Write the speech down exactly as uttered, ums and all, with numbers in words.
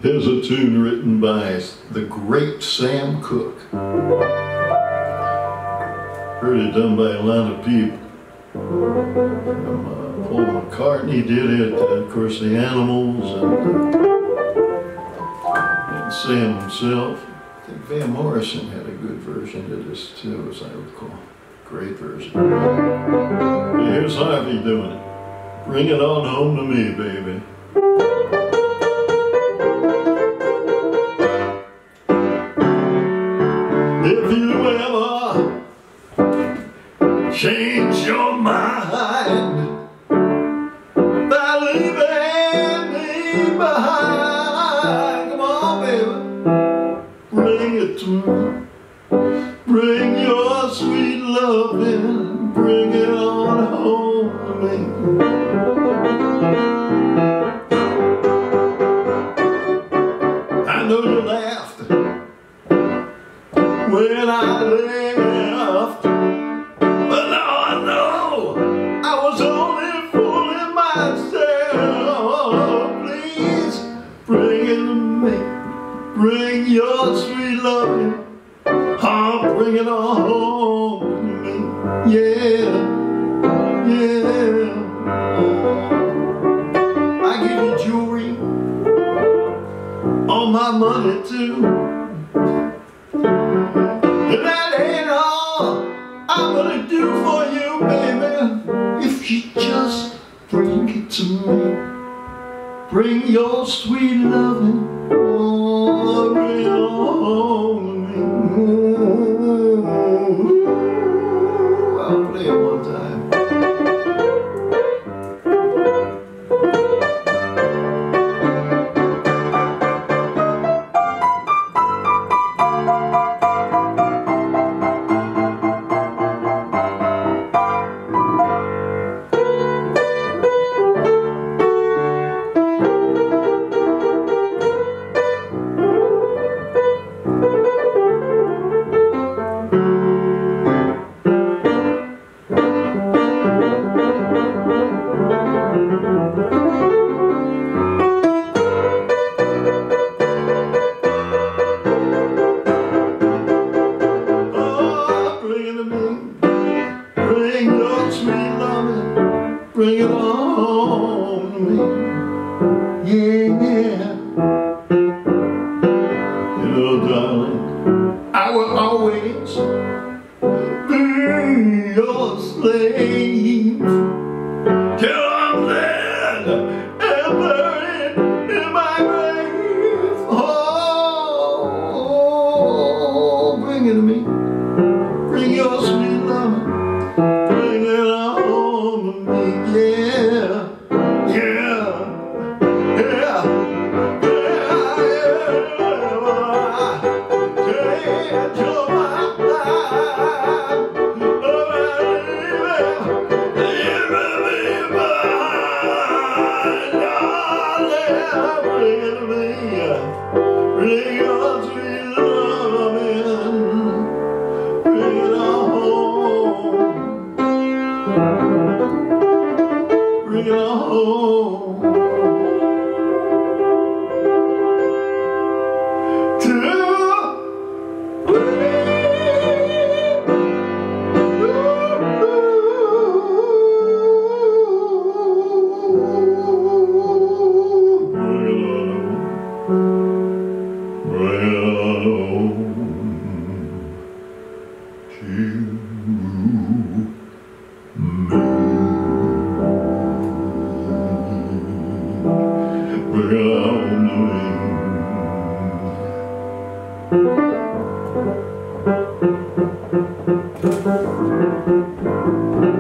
Here's a tune written by the great Sam Cooke. Heard it done by a lot of people. Um, uh, Paul McCartney did it, uh, of course the Animals, and, uh, and Sam himself. I think Van Morrison had a good version of this too, as I recall. Great version. But here's Harvey doing it. Bring it on home to me, baby. If you ever change your mind by leaving me behind, come on, baby, bring it to me. Bring your sweet loving, bring it on home to me. I know you laughed when I left, but now I know I was only fooling myself. Please bring it to me, bring your sweet loving, oh, bring it on home to me. Yeah, yeah. I give you jewelry, all my money too. And that ain't all I'm gonna do for you, baby, if you just bring it to me. Bring your sweet loving, oh, bring it on to me. Ooh, I'll play it one time. Bring it on to me, yeah. You know, darling, I will always be your slave till I'm dead and buried in my grave. Oh, bring it to me, bring your sweet love, bring it on. Yeah, yeah, yeah, yeah, yeah. Change your mind, leave me behind, darling. Bring it to me, bring your sweet loving, bring it on home. Bring it home to me. Bring it on to me.